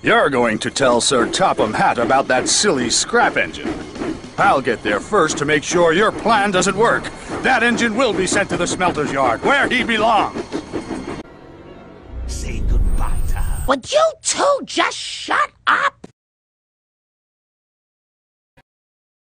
You're going to tell Sir Topham Hatt about that silly scrap engine. I'll get there first to make sure your plan doesn't work. That engine will be sent to the smelter's yard, where he belongs. Say goodbye to her. Would you two just shut up?